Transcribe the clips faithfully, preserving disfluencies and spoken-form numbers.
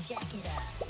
Jack it up.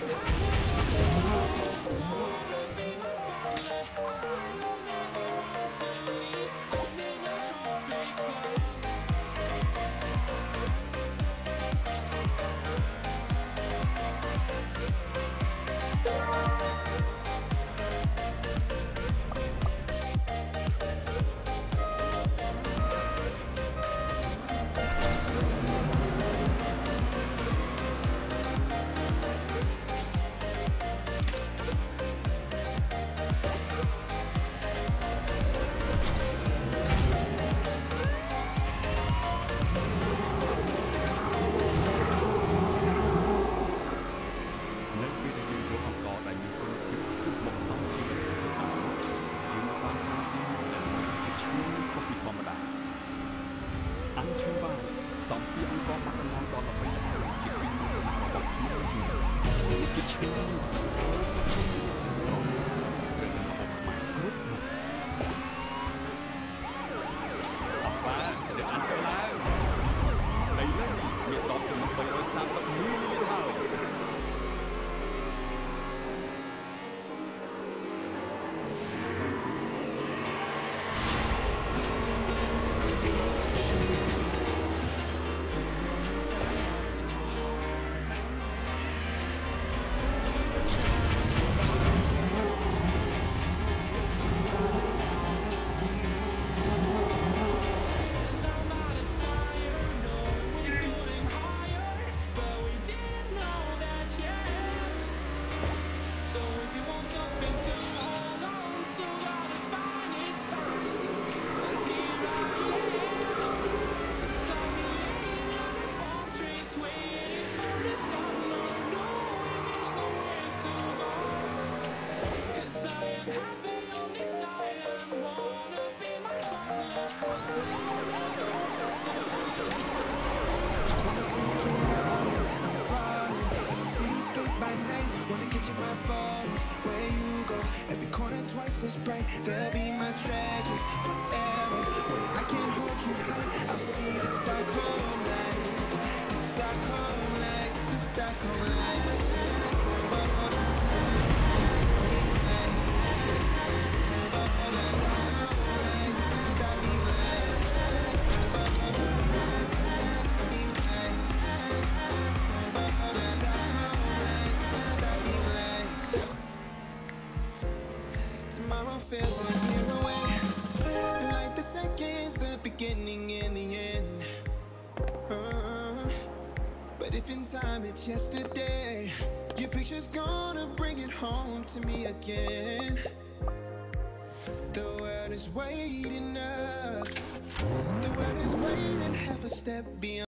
សំពីអង្គបាត់ដំណងដល់ល្បីល្បាញជាពីមុនរបស់ខ្លួនជាជាឈ្មោះសោសសសឬរបស់ខ្មែរគ្រប់មុខអស់បាទដែលអានធ្វើឡើងដីលើមានតបចំនួនបីរយសាមសិបមីលីលីត្រហើយ Twice as bright, they'll be my treasures forever. When I can't hold you tight, I'll see the Stockholm lights, the Stockholm lights, the Stockholm lights. Tomorrow feels a year away, like the seconds, the beginning and the end. Uh, but if in time it's yesterday, your picture's gonna bring it home to me again. The world is waiting up, the world is waiting half a step beyond.